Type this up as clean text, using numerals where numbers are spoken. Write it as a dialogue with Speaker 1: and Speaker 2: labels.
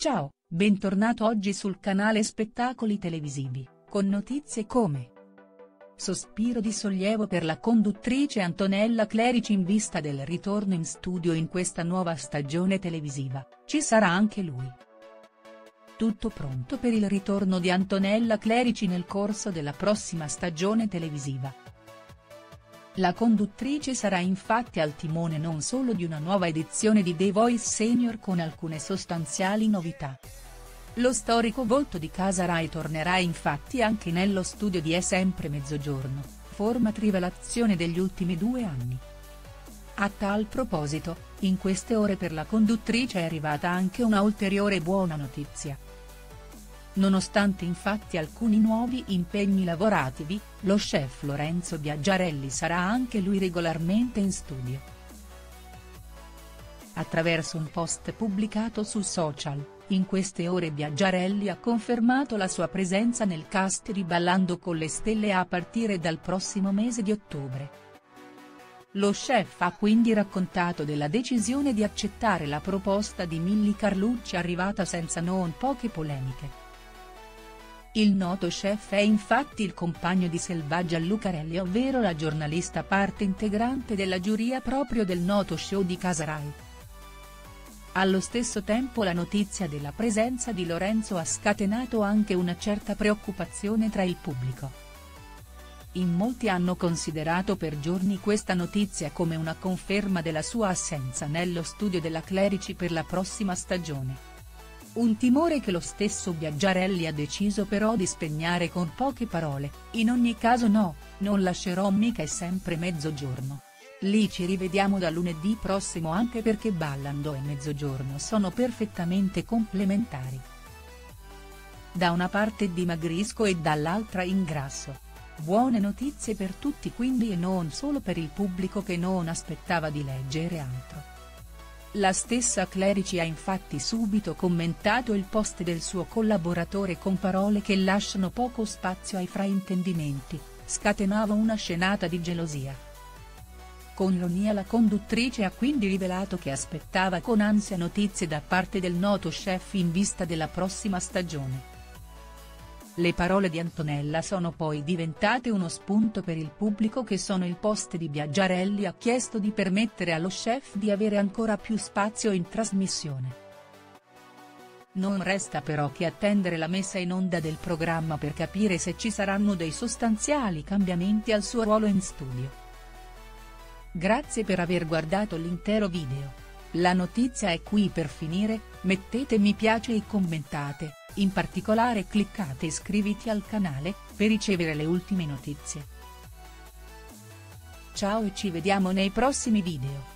Speaker 1: Ciao, bentornato oggi sul canale Spettacoli Televisivi, con notizie come: sospiro di sollievo per la conduttrice Antonella Clerici in vista del ritorno in studio in questa nuova stagione televisiva, ci sarà anche lui. Tutto pronto per il ritorno di Antonella Clerici nel corso della prossima stagione televisiva. La conduttrice sarà infatti al timone non solo di una nuova edizione di The Voice Senior con alcune sostanziali novità. Lo storico volto di Casa Rai tornerà infatti anche nello studio di È sempre mezzogiorno, format rivelazione degli ultimi 2 anni. A tal proposito, in queste ore per la conduttrice è arrivata anche una ulteriore buona notizia. Nonostante infatti alcuni nuovi impegni lavorativi, lo chef Lorenzo Biaggiarelli sarà anche lui regolarmente in studio. Attraverso un post pubblicato su social, in queste ore Biaggiarelli ha confermato la sua presenza nel cast di Ballando con le stelle a partire dal prossimo mese di ottobre. Lo chef ha quindi raccontato della decisione di accettare la proposta di Milly Carlucci arrivata senza non poche polemiche. Il noto chef è infatti il compagno di Selvaggia Lucarelli, ovvero la giornalista parte integrante della giuria proprio del noto show di Casa Rai. Allo stesso tempo la notizia della presenza di Lorenzo ha scatenato anche una certa preoccupazione tra il pubblico. In molti hanno considerato per giorni questa notizia come una conferma della sua assenza nello studio della Clerici per la prossima stagione. Un timore che lo stesso Biaggiarelli ha deciso però di spegnere con poche parole: in ogni caso no, non lascerò mica È sempre mezzogiorno. Lì ci rivediamo da lunedì prossimo, anche perché Ballando e Mezzogiorno sono perfettamente complementari. Da una parte dimagrisco e dall'altra ingrasso. Buone notizie per tutti quindi, e non solo per il pubblico che non aspettava di leggere altro. La stessa Clerici ha infatti subito commentato il post del suo collaboratore con parole che lasciano poco spazio ai fraintendimenti: scatenava una scenata di gelosia. Con ironia la conduttrice ha quindi rivelato che aspettava con ansia notizie da parte del noto chef in vista della prossima stagione. Le parole di Antonella sono poi diventate uno spunto per il pubblico che il post di Biaggiarelli ha chiesto di permettere allo chef di avere ancora più spazio in trasmissione. Non resta però che attendere la messa in onda del programma per capire se ci saranno dei sostanziali cambiamenti al suo ruolo in studio. Grazie per aver guardato l'intero video. La notizia è qui per finire, mettete mi piace e commentate. In particolare cliccate iscriviti al canale, per ricevere le ultime notizie. Ciao e ci vediamo nei prossimi video.